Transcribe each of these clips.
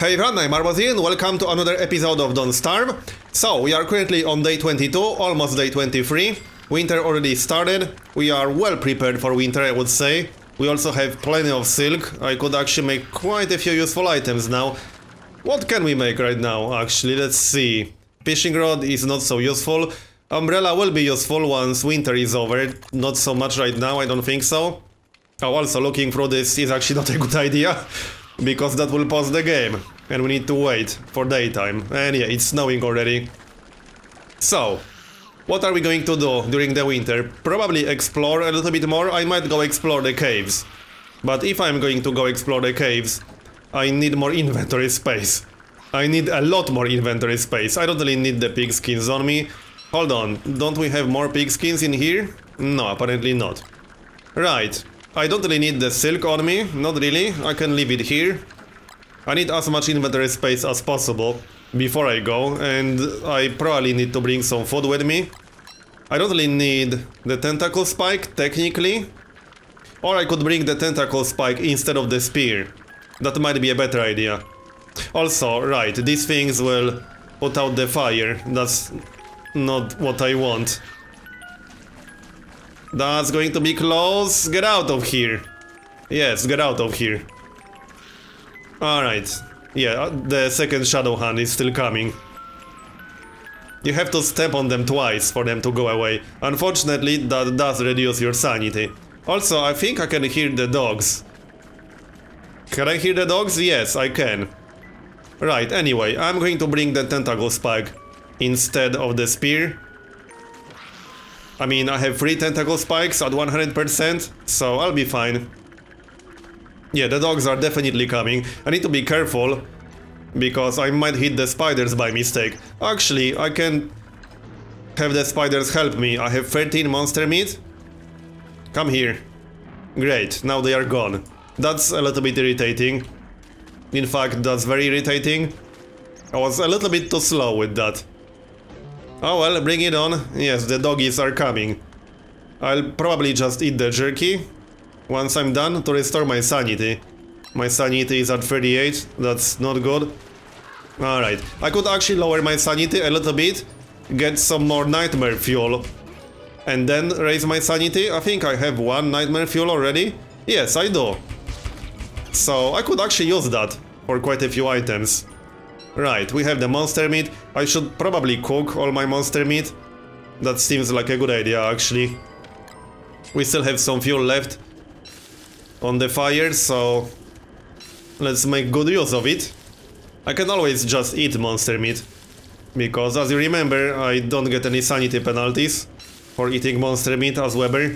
Hey everyone, I'm Marbozir and welcome to another episode of Don't Starve. So, we are currently on day 22, almost day 23. Winter already started. We are well prepared for winter, I would say. We also have plenty of silk. I could actually make quite a few useful items now. What can we make right now, actually? Let's see. Fishing rod is not so useful. Umbrella will be useful once winter is over. Not so much right now, I don't think so. Oh, also looking through this is actually not a good idea. Because that will pause the game. And we need to wait for daytime. And yeah, it's snowing already. So, what are we going to do during the winter? Probably explore a little bit more. I might go explore the caves. But if I'm going to go explore the caves, I need more inventory space. I need a lot more inventory space. I don't really need the pig skins on me. Hold on, don't we have more pig skins in here? No, apparently not. Right. I don't really need the silk on me, not really, I can leave it here. I need as much inventory space as possible before I go, and I probably need to bring some food with me. I don't really need the tentacle spike, technically. Or I could bring the tentacle spike instead of the spear. That might be a better idea. Also, right, these things will put out the fire, that's not what I want. That's going to be close. Get out of here. Yes, get out of here. Alright. Yeah, the second shadow hand is still coming. You have to step on them twice for them to go away. Unfortunately, that does reduce your sanity. Also, I think I can hear the dogs. Can I hear the dogs? Yes, I can. Right, anyway, I'm going to bring the tentacle spike instead of the spear. I mean, I have 3 tentacle spikes at 100%, so I'll be fine. Yeah, the dogs are definitely coming. I need to be careful, because I might hit the spiders by mistake. Actually, I can have the spiders help me. I have 13 monster meat. Come here. Great, now they are gone. That's a little bit irritating. In fact, that's very irritating. I was a little bit too slow with that. Oh well, bring it on. Yes, the doggies are coming. I'll probably just eat the jerky once I'm done to restore my sanity. My sanity is at 38, that's not good. Alright, I could actually lower my sanity a little bit, get some more nightmare fuel, and then raise my sanity. I think I have 1 nightmare fuel already. Yes, I do. So I could actually use that for quite a few items. Right, we have the monster meat. I should probably cook all my monster meat. That seems like a good idea, actually. We still have some fuel left on the fire, so let's make good use of it. I can always just eat monster meat, because as you remember, I don't get any sanity penalties for eating monster meat as Weber.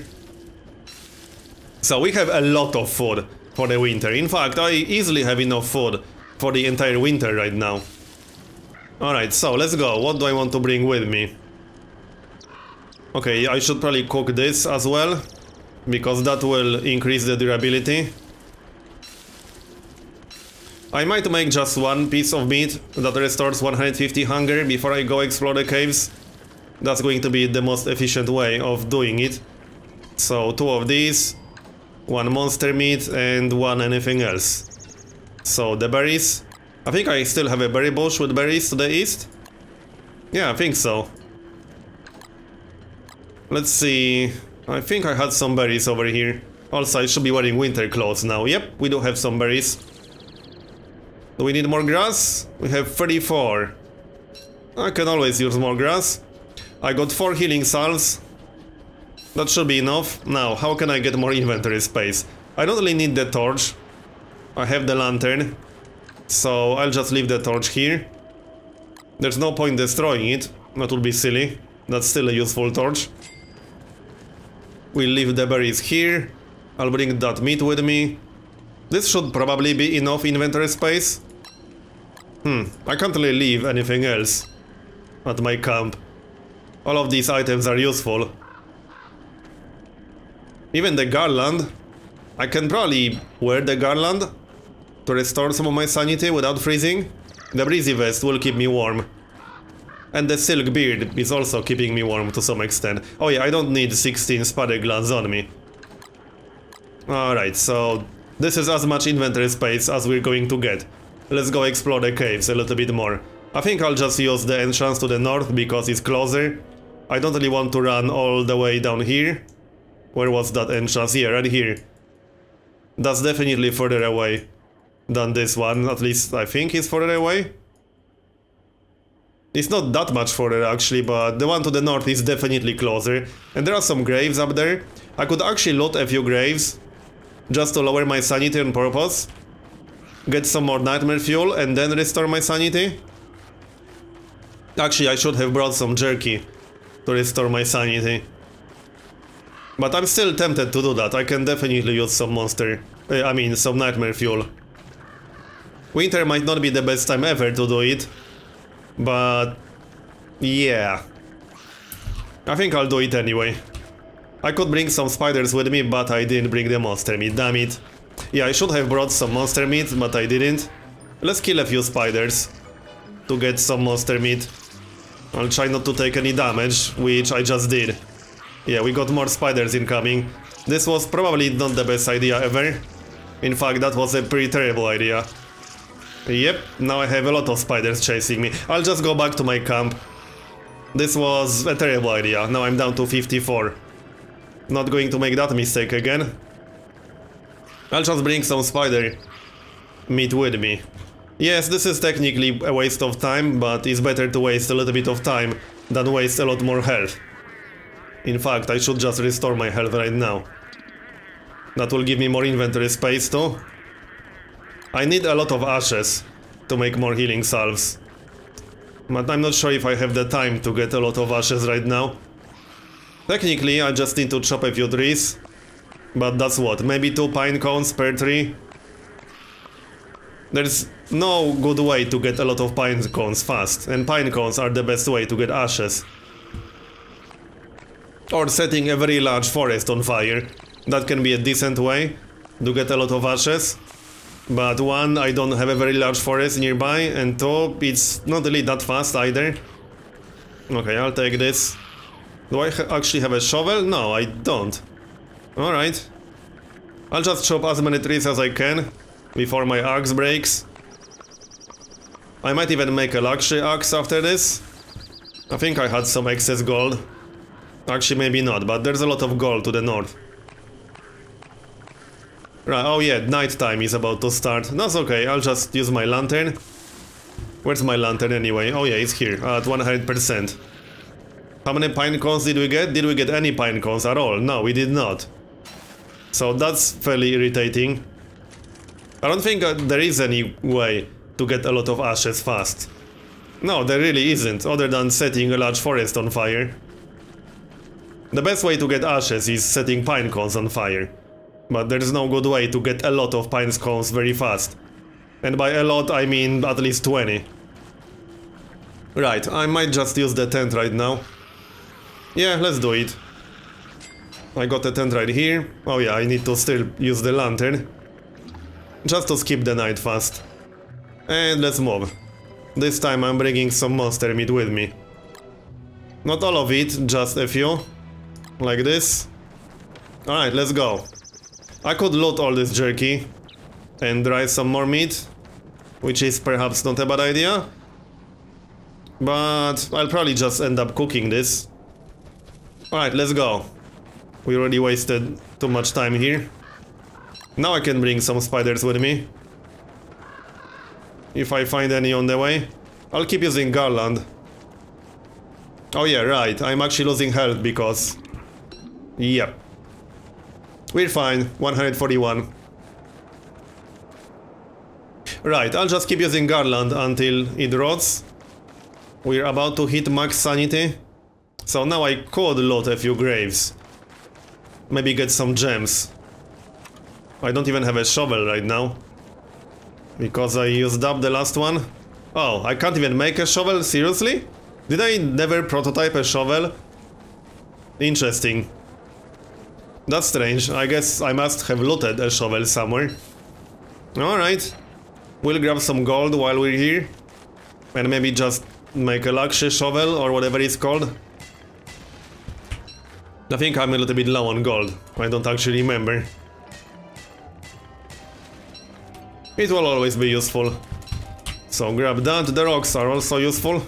So we have a lot of food for the winter. In fact, I easily have enough food for the entire winter right now. Alright, so let's go. What do I want to bring with me? Okay, I should probably cook this as well, because that will increase the durability. I might make just 1 piece of meat that restores 150 hunger before I go explore the caves. That's going to be the most efficient way of doing it. So 2 of these, 1 monster meat and 1 anything else. So the berries. I think I still have a berry bush with berries to the east. Yeah, I think so. Let's see. I think I had some berries over here. Also, I should be wearing winter clothes now. Yep, we do have some berries. Do we need more grass? We have 34. I can always use more grass. I got 4 healing salves. That should be enough. Now, how can I get more inventory space? I don't really need the torch. I have the lantern, so I'll just leave the torch here. There's no point destroying it, that would be silly. That's still a useful torch. We'll leave the berries here. I'll bring that meat with me. This should probably be enough inventory space. I can't really leave anything else at my camp. All of these items are useful. Even the garland. I can probably wear the garland to restore some of my sanity without freezing. The breezy vest will keep me warm. And the silk beard is also keeping me warm to some extent. Oh yeah, I don't need 16 spider glands on me. Alright, so this is as much inventory space as we're going to get. let's go explore the caves a little bit more. I think I'll just use the entrance to the north because it's closer. I don't really want to run all the way down here. Where was that entrance? Yeah, right here. That's definitely further away than this one, at least I think it's further away. It's not that much further actually, but the one to the north is definitely closer. And there are some graves up there. I could actually loot a few graves, just to lower my sanity on purpose. Get some more nightmare fuel and then restore my sanity. Actually, I should have brought some jerky to restore my sanity. But I'm still tempted to do that. I can definitely use some some nightmare fuel. Winter might not be the best time ever to do it, but yeah. I think I'll do it anyway. I could bring some spiders with me, but I didn't bring the monster meat, damn it. Yeah, I should have brought some monster meat, but I didn't. Let's kill a few spiders to get some monster meat. I'll try not to take any damage, which I just did. Yeah, we got more spiders incoming. This was probably not the best idea ever. In fact, that was a pretty terrible idea. Yep, now I have a lot of spiders chasing me. I'll just go back to my camp. This was a terrible idea. Now I'm down to 54. Not going to make that mistake again. I'll just bring some spider meat with me. Yes, this is technically a waste of time, but it's better to waste a little bit of time than waste a lot more health. In fact, I should just restore my health right now. That will give me more inventory space too. I need a lot of ashes to make more healing salves. But I'm not sure if I have the time to get a lot of ashes right now. Technically, I just need to chop a few trees. But that's what, maybe 2 pine cones per tree? There's no good way to get a lot of pine cones fast, and pine cones are the best way to get ashes. Or setting a very large forest on fire. That can be a decent way to get a lot of ashes. But one, I don't have a very large forest nearby, and two, it's not really that fast either. Okay, I'll take this. Do I actually have a shovel? No, I don't. Alright. I'll just chop as many trees as I can before my axe breaks. I might even make a luxury axe after this. I think I had some excess gold. Actually, maybe not, but there's a lot of gold to the north. Right, oh yeah, nighttime is about to start. That's okay, I'll just use my lantern. Where's my lantern anyway? Oh yeah, it's here, at 100%. How many pine cones did we get? Did we get any pine cones at all? No, we did not. So that's fairly irritating. I don't think there is any way to get a lot of ashes fast. No, there really isn't, other than setting a large forest on fire. The best way to get ashes is setting pine cones on fire. But there's no good way to get a lot of pine cones very fast. And by a lot I mean at least 20. Right, I might just use the tent right now. Yeah, let's do it. I got a tent right here. Oh yeah, I need to still use the lantern. Just to skip the night fast. And let's move. This time I'm bringing some monster meat with me. Not all of it, just a few. Like this. Alright, let's go. I could loot all this jerky and dry some more meat, which is perhaps not a bad idea. But I'll probably just end up cooking this. Alright, let's go. We already wasted too much time here. Now I can bring some spiders with me. If I find any on the way. I'll keep using garland. Oh yeah, right, I'm actually losing health because... Yep. We're fine, 141. Right, I'll just keep using garland until it rots. We're about to hit max sanity. So now I could loot a few graves. Maybe get some gems. I don't even have a shovel right now. Because I used up the last one. Oh, I can't even make a shovel? Seriously? Did I never prototype a shovel? Interesting. That's strange. I guess I must have looted a shovel somewhere. Alright. We'll grab some gold while we're here. And maybe just make a luxury shovel or whatever it's called. I think I'm a little bit low on gold. I don't actually remember. It will always be useful. So grab that. The rocks are also useful.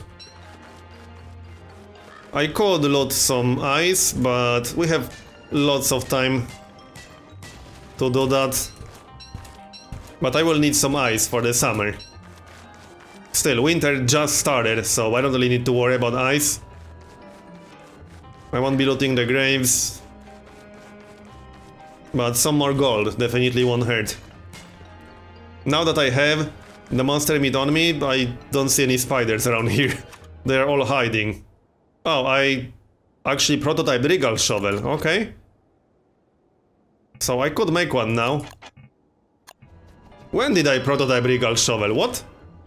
I could load some ice, but we have lots of time to do that. But I will need some ice for the summer. Still, winter just started, so I don't really need to worry about ice. I won't be looting the graves. But some more gold definitely won't hurt. Now that I have the monster meat on me, I don't see any spiders around here. They're all hiding. Oh, I actually prototyped regal shovel, okay. So I could make one now. When did I prototype regal shovel? What?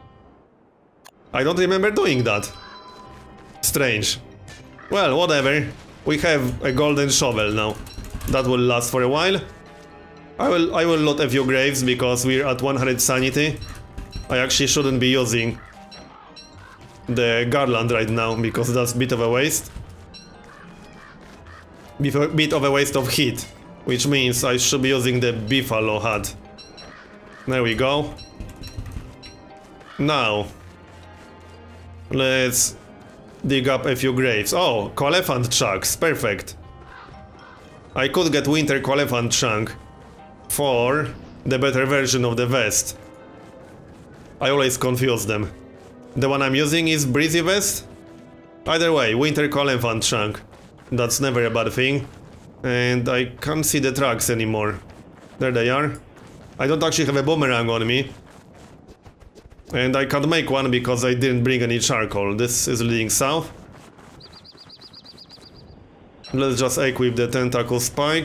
I don't remember doing that. Strange. Well, whatever. We have a golden shovel now. That will last for a while. I will loot a few graves because we're at 100 sanity. I actually shouldn't be using the garland right now because that's a bit of a waste. Bit of a waste of heat, which means I should be using the buffalo hat. There we go. Now, let's dig up a few graves. Oh, Coelephant chunks, perfect. I could get winter Coelephant chunk for the better version of the vest. I always confuse them. The one I'm using is breezy vest. Either way, winter Coelephant chunk. That's never a bad thing. And I can't see the tracks anymore. There they are. I don't actually have a boomerang on me. And I can't make one because I didn't bring any charcoal. This is leading south. Let's just equip the tentacle spike.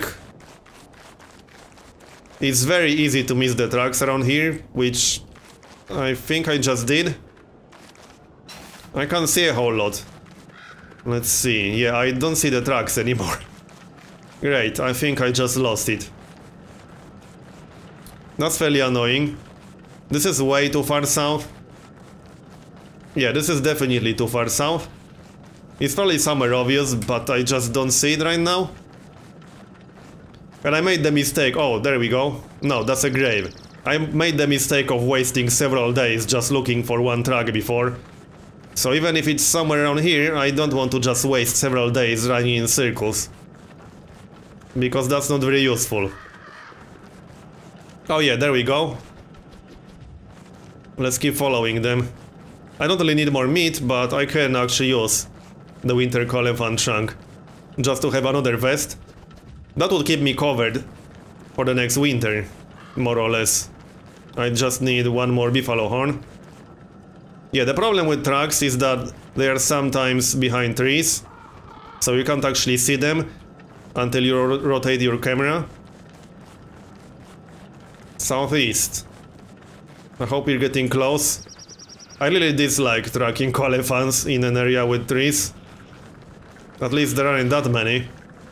It's very easy to miss the tracks around here, which I think I just did. I can't see a whole lot. Let's see. Yeah, I don't see the tracks anymore. Great, I think I just lost it. That's fairly annoying. This is way too far south. Yeah, this is definitely too far south. It's probably somewhere obvious, but I just don't see it right now. And I made the mistake. Oh, there we go. No, that's a grave. I made the mistake of wasting several days just looking for one track before. So even if it's somewhere around here, I don't want to just waste several days running in circles. Because that's not very useful. Oh yeah, there we go. Let's keep following them. I don't really need more meat, but I can actually use the winter Coelephant chunk just to have another vest. That would keep me covered for the next winter, more or less. I just need one more buffalo horn. Yeah, the problem with tracks is that they are sometimes behind trees, so you can't actually see them until you rotate your camera. Southeast. I hope you're getting close. I really dislike tracking Coelephants in an area with trees. At least there aren't that many.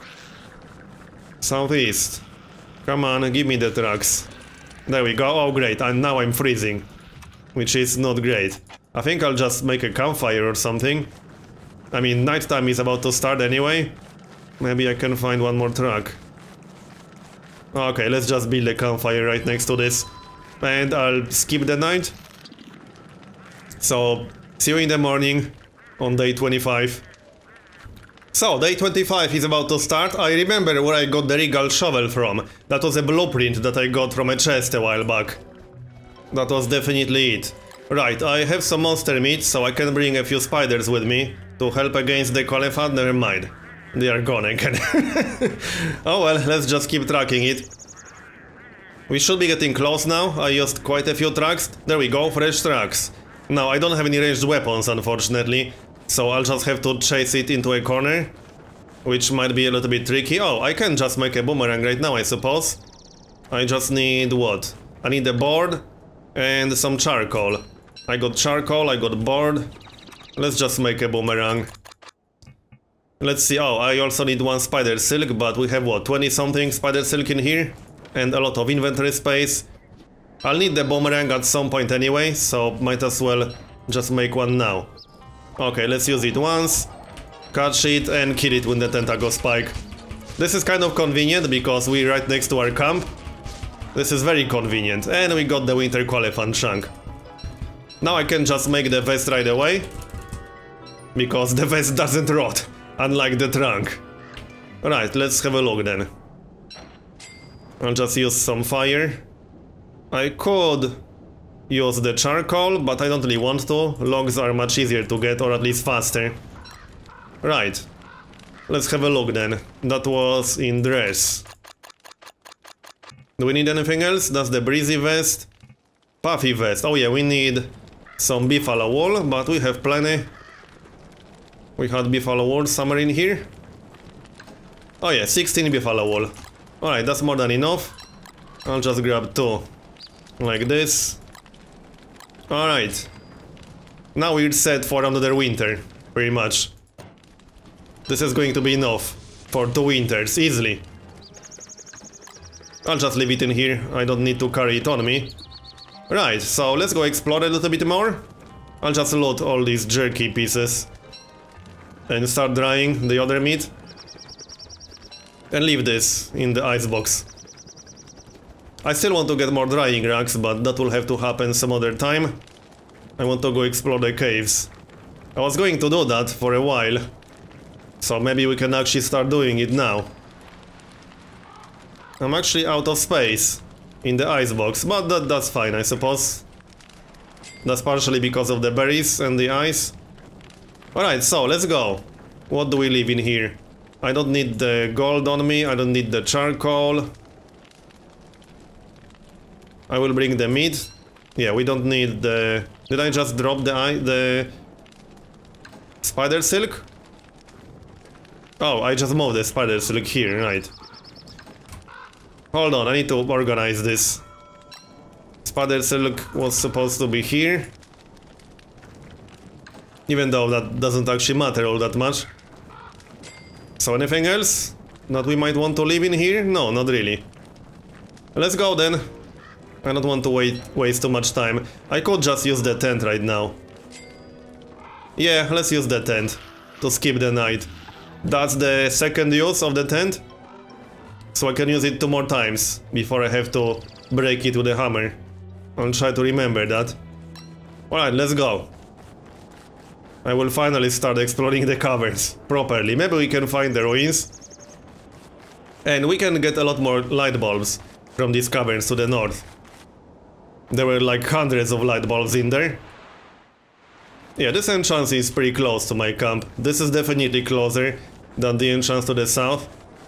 Southeast. Come on, give me the tracks. There we go. Oh great, and now I'm freezing. Which is not great. I think I'll just make a campfire or something. I mean, nighttime is about to start anyway. Maybe I can find one more track. Okay, let's just build a campfire right next to this. And I'll skip the night. So, see you in the morning on day 25. So, day 25 is about to start. I remember where I got the regal shovel from. That was a blueprint that I got from a chest a while back. That was definitely it. Right, I have some monster meat, so I can bring a few spiders with me to help against the Coelephant. Never mind. They are gone again. Oh well, let's just keep tracking it. We should be getting close now. I used quite a few tracks. There we go, fresh tracks. Now, I don't have any ranged weapons, unfortunately, so I'll just have to chase it into a corner, which might be a little bit tricky. Oh, I can just make a boomerang right now, I suppose. I just need what? I need a board and some charcoal. I got charcoal, I got board. Let's just make a boomerang. Let's see. Oh, I also need one spider silk, but we have what, 20 something spider silk in here? And a lot of inventory space. I'll need the boomerang at some point anyway, so might as well just make one now. Okay, let's use it once, catch it and kill it with the tentacle spike. This is kind of convenient because we're right next to our camp. This is very convenient, and we got the winter Coelephant chunk. Now I can just make the vest right away. Because the vest doesn't rot, unlike the trunk. Right, let's have a look then. I'll just use some fire. I could use the charcoal, but I don't really want to. Logs are much easier to get, or at least faster. Right. Let's have a look then. That was in dress. Do we need anything else? That's the breezy vest. Puffy vest. Oh yeah, we need some buffalo wool, but we have plenty. We had buffalo wool somewhere in here. Oh yeah, 16 buffalo wool. Alright, that's more than enough. I'll just grab 2. Like this. Alright. Now we're set for another winter, pretty much. This is going to be enough for 2 winters, easily. I'll just leave it in here, I don't need to carry it on me. Right, so let's go explore a little bit more. I'll just load all these jerky pieces. And start drying the other meat. And leave this in the icebox. I still want to get more drying racks, but that will have to happen some other time. I want to go explore the caves. I was going to do that for a while. So maybe we can actually start doing it now. I'm actually out of space in the icebox, but that's fine, I suppose. That's partially because of the berries and the ice. Alright, so let's go. What do we leave in here? I don't need the gold on me, I don't need the charcoal. I will bring the meat. Yeah, we don't need the... Did I just drop the spider silk? Oh, I just moved the spider silk here, right. Hold on, I need to organize this. Spider silk was supposed to be here. Even though that doesn't actually matter all that much. So anything else that we might want to leave in here? No, not really. Let's go then. I don't want to waste too much time. I could just use the tent right now. Yeah, let's use the tent to skip the night. That's the second use of the tent. So I can use it 2 more times before I have to break it with a hammer. I'll try to remember that. Alright, let's go. I will finally start exploring the caverns properly. Maybe we can find the ruins. And we can get a lot more light bulbs from these caverns to the north. There were like hundreds of light bulbs in there. Yeah, this entrance is pretty close to my camp. This is definitely closer than the entrance to the south.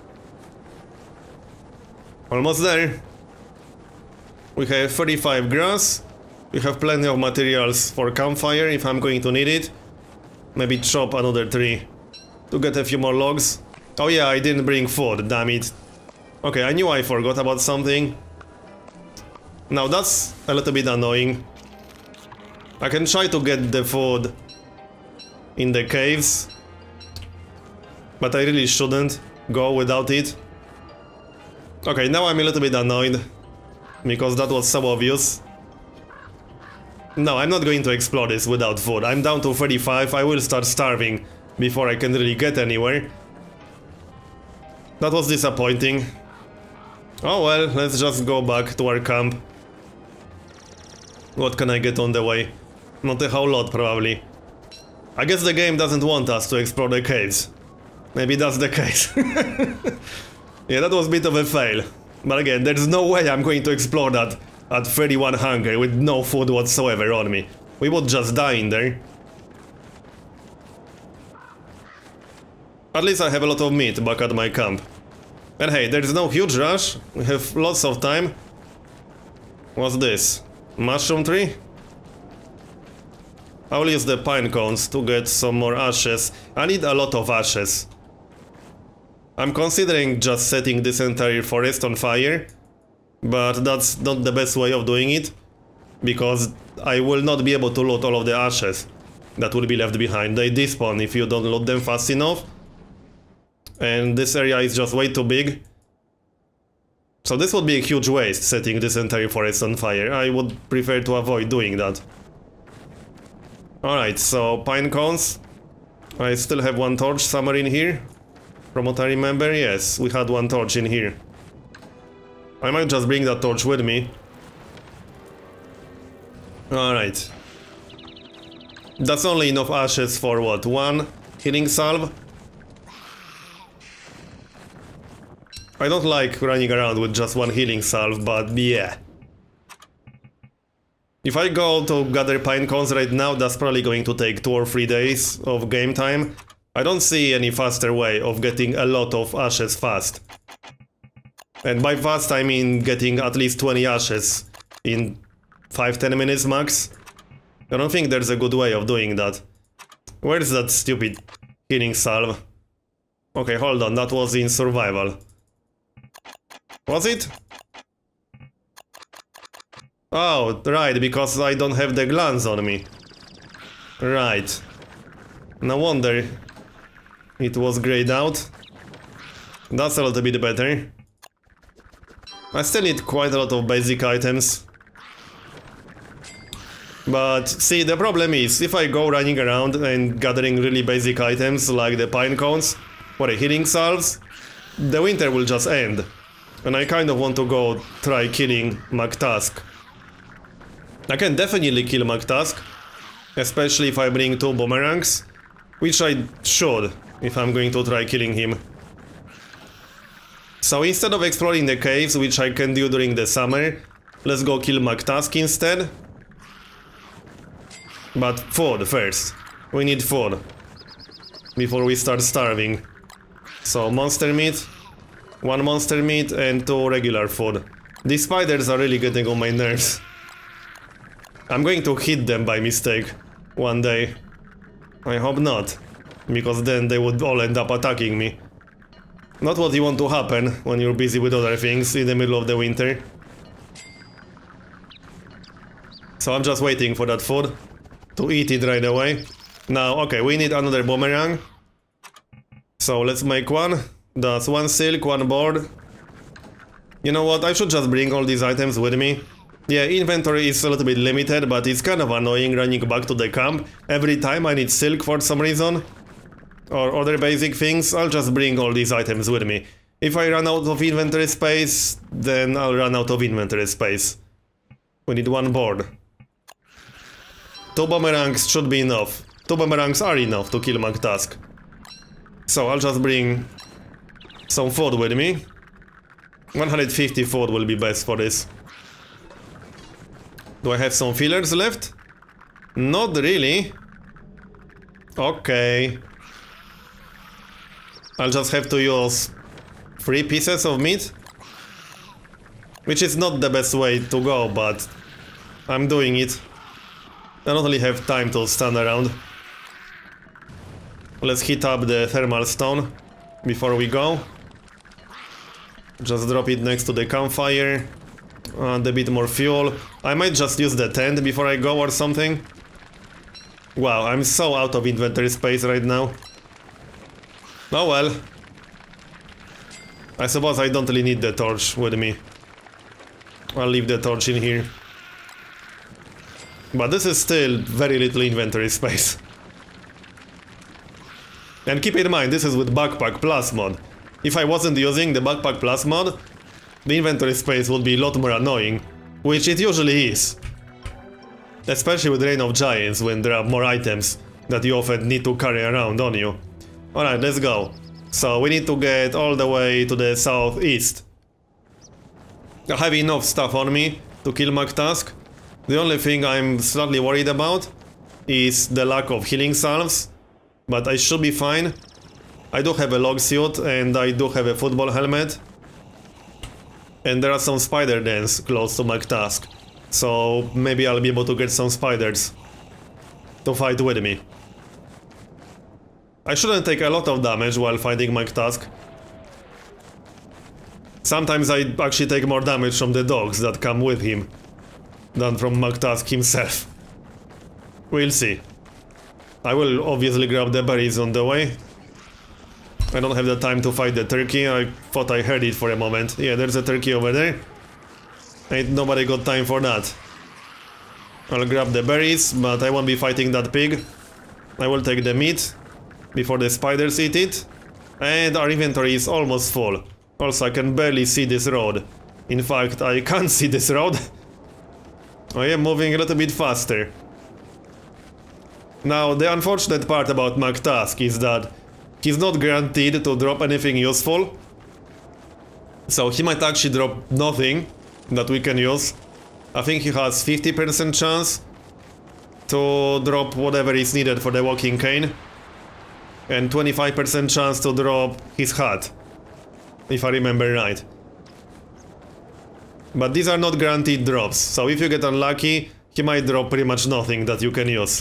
Almost there. We have 35 grass. We have plenty of materials for campfire if I'm going to need it. Maybe chop another tree to get a few more logs. Oh yeah, I didn't bring food, damn it. Okay, I knew I forgot about something. Now that's a little bit annoying. I can try to get the food in the caves, but I really shouldn't go without it. Okay, now I'm a little bit annoyed because that was so obvious. No, I'm not going to explore this without food. I'm down to 35, I will start starving before I can really get anywhere. That was disappointing. Oh well, let's just go back to our camp. What can I get on the way? Not a whole lot, probably. I guess the game doesn't want us to explore the caves. Maybe that's the case. Yeah, that was a bit of a fail. But again, there's no way I'm going to explore that at 31 hunger with no food whatsoever on me. We would just die in there. At least I have a lot of meat back at my camp. And hey, there's no huge rush. We have lots of time. What's this? Mushroom tree? I will use the pine cones to get some more ashes. I need a lot of ashes. I'm considering just setting this entire forest on fire, but that's not the best way of doing it, because I will not be able to loot all of the ashes that will be left behind. They despawn if you don't loot them fast enough, and this area is just way too big. So this would be a huge waste, setting this entire forest on fire. I would prefer to avoid doing that. Alright, so pine cones. I still have one torch somewhere in here. From what I remember, yes, we had one torch in here. I might just bring that torch with me. Alright. That's only enough ashes for what? One healing salve? I don't like running around with just one healing salve, but yeah. If I go to gather pine cones right now, that's probably going to take 2 or 3 days of game time. I don't see any faster way of getting a lot of ashes fast. And by fast I mean getting at least 20 ashes in 5-10 minutes max. I don't think there's a good way of doing that. Where's that stupid healing salve? Okay, hold on, that was in survival. Was it? Oh, right, because I don't have the glands on me. Right. No wonder it was grayed out. That's a little bit better. I still need quite a lot of basic items. But see, the problem is, if I go running around and gathering really basic items like the pine cones or the healing salves, the winter will just end. And I kind of want to go try killing McTask. I can definitely kill McTask, especially if I bring 2 boomerangs, which I should if I'm going to try killing him. So instead of exploring the caves, which I can do during the summer, let's go kill McTask instead. But food first. We need food before we start starving. So monster meat, 1 monster meat and 2 regular food. These spiders are really getting on my nerves. I'm going to hit them by mistake one day. I hope not, because then they would all end up attacking me. Not what you want to happen when you're busy with other things in the middle of the winter. So I'm just waiting for that food to eat it right away. Now, okay, we need another boomerang. So let's make one. That's 1 silk, 1 board. You know what, I should just bring all these items with me. Yeah, inventory is a little bit limited, but it's kind of annoying running back to the camp every time I need silk for some reason. Or other basic things. I'll just bring all these items with me. If I run out of inventory space, then I'll run out of inventory space. We need 1 board. 2 boomerangs should be enough. 2 boomerangs are enough to kill McTask. So I'll just bring some food with me. 150 food will be best for this. Do I have some fillers left? Not really. Okay. I'll just have to use 3 pieces of meat. Which is not the best way to go, but I'm doing it. I don't really have time to stand around. Let's heat up the thermal stone before we go. Just drop it next to the campfire. And a bit more fuel. I might just use the tent before I go or something. Wow, I'm so out of inventory space right now. Oh well. I suppose I don't really need the torch with me. I'll leave the torch in here. But this is still very little inventory space. And keep in mind, this is with Backpack Plus mod. If I wasn't using the Backpack Plus mod, the inventory space would be a lot more annoying, which it usually is. Especially with Reign of Giants, when there are more items that you often need to carry around on you. Alright, let's go. So we need to get all the way to the southeast. I have enough stuff on me to kill McTask. The only thing I'm slightly worried about is the lack of healing salves, but I should be fine. I do have a log suit and I do have a football helmet. And there are some spider dens close to McTask, so maybe I'll be able to get some spiders to fight with me. I shouldn't take a lot of damage while fighting McTask. Sometimes I actually take more damage from the dogs that come with him than from McTask himself. We'll see. I will obviously grab the berries on the way. I don't have the time to fight the turkey. I thought I heard it for a moment. Yeah, there's a turkey over there. Ain't nobody got time for that. I'll grab the berries, but I won't be fighting that pig. I will take the meat before the spiders eat it. And our inventory is almost full. Also, I can barely see this road. In fact, I can't see this road. I am moving a little bit faster. Now, the unfortunate part about McTask is that he's not guaranteed to drop anything useful. So he might actually drop nothing that we can use. I think he has 50% chance to drop whatever is needed for the walking cane. And 25% chance to drop his hat, if I remember right. But these are not guaranteed drops, so if you get unlucky, he might drop pretty much nothing that you can use.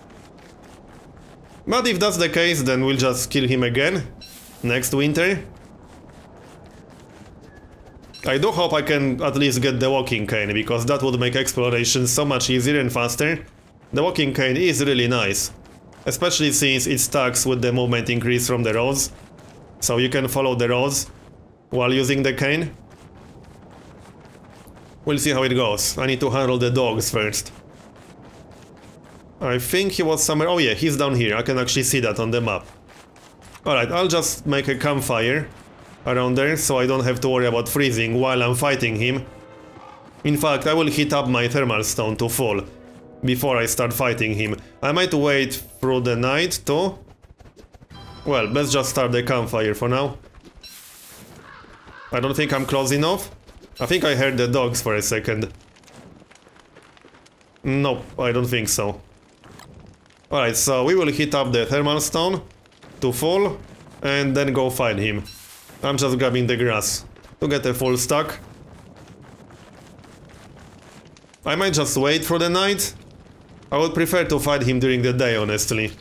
But if that's the case, then we'll just kill him again next winter. I do hope I can at least get the walking cane, because that would make exploration so much easier and faster. The walking cane is really nice, especially since it stacks with the movement increase from the roads, so you can follow the roads while using the cane. We'll see how it goes. I need to handle the dogs first. I think he was somewhere... Oh yeah, he's down here. I can actually see that on the map. Alright, I'll just make a campfire around there, so I don't have to worry about freezing while I'm fighting him. In fact, I will heat up my thermal stone to full before I start fighting him. I might wait through the night too. Well, let's just start the campfire for now. I don't think I'm close enough. I think I heard the dogs for a second. Nope, I don't think so. Alright, so we will heat up the thermal stone to full and then go fight him. I'm just grabbing the grass to get a full stack. I might just wait for the night. I would prefer to fight him during the day, honestly.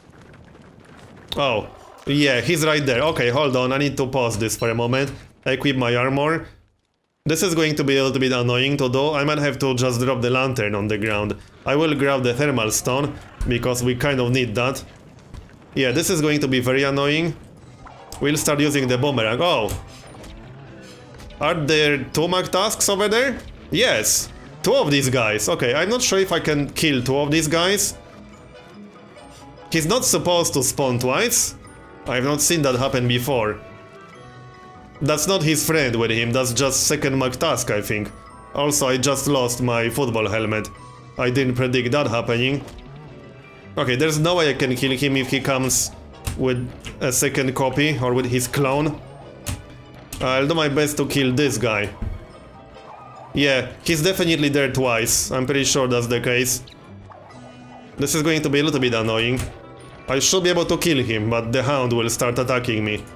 Oh, yeah, he's right there. Okay, hold on, I need to pause this for a moment. Equip my armor. This is going to be a little bit annoying to do. I might have to just drop the lantern on the ground. I will grab the thermal stone, because we kind of need that. Yeah, this is going to be very annoying. We'll start using the boomerang. Oh! Are there two McTasks over there? Yes! Two of these guys. Okay, I'm not sure if I can kill two of these guys. He's not supposed to spawn twice. I've not seen that happen before. That's not his friend with him, that's just second McTask, I think. Also, I just lost my football helmet. I didn't predict that happening. Okay, there's no way I can kill him if he comes with a second copy or with his clone. I'll do my best to kill this guy. Yeah, he's definitely there twice. I'm pretty sure that's the case. This is going to be a little bit annoying. I should be able to kill him, but the hound will start attacking me.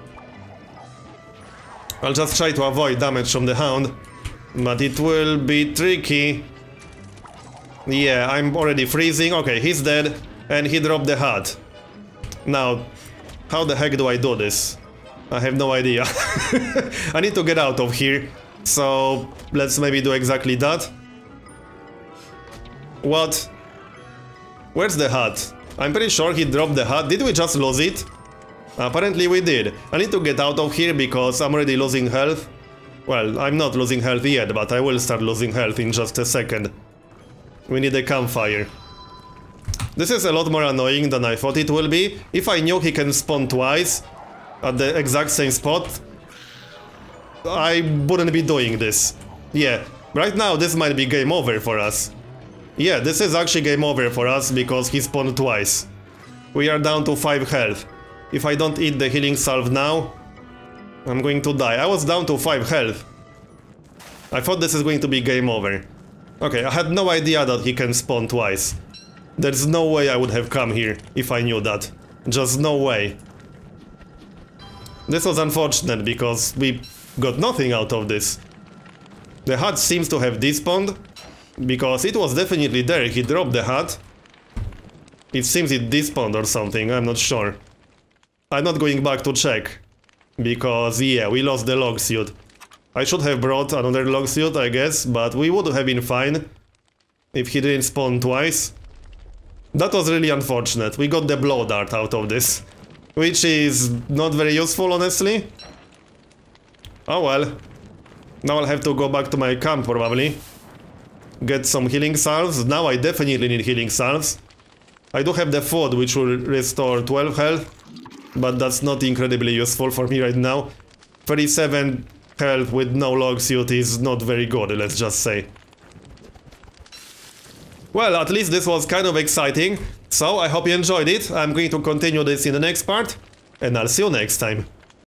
I'll just try to avoid damage from the hound, but it will be tricky. Yeah, I'm already freezing. Okay, he's dead, and he dropped the hat. Now, how the heck do I do this? I have no idea. I need to get out of here, so let's maybe do exactly that. What? Where's the hat? I'm pretty sure he dropped the hat. Did we just lose it? Apparently we did. I need to get out of here because I'm already losing health. Well, I'm not losing health yet, but I will start losing health in just a second. We need a campfire. This is a lot more annoying than I thought it will be. If I knew he can spawn twice at the exact same spot, I wouldn't be doing this. Yeah, right now this might be game over for us. Yeah, this is actually game over for us because he spawned twice. We are down to 5 health. If I don't eat the healing salve now, I'm going to die. I was down to 5 health. I thought this is going to be game over. Okay, I had no idea that he can spawn twice. There's no way I would have come here if I knew that. Just no way. This was unfortunate because we got nothing out of this. The hat seems to have despawned, because it was definitely there. He dropped the hat. It seems it despawned or something, I'm not sure. I'm not going back to check, because yeah, we lost the log suit. I should have brought another log suit, I guess, but we would have been fine if he didn't spawn twice. That was really unfortunate. We got the blow dart out of this, which is not very useful, honestly. Oh well. Now I'll have to go back to my camp, probably. Get some healing salves. Now I definitely need healing salves. I do have the food, which will restore 12 health, but that's not incredibly useful for me right now. 37 health with no log suit is not very good, let's just say. Well, at least this was kind of exciting. So I hope you enjoyed it. I'm going to continue this in the next part. And I'll see you next time.